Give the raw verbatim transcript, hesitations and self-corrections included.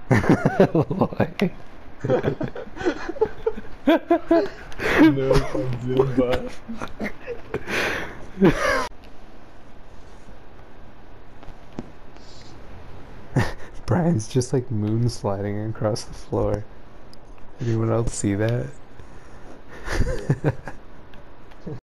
Why? No, from Zumba. Brian's just like moon sliding across the floor. Anyone else see that?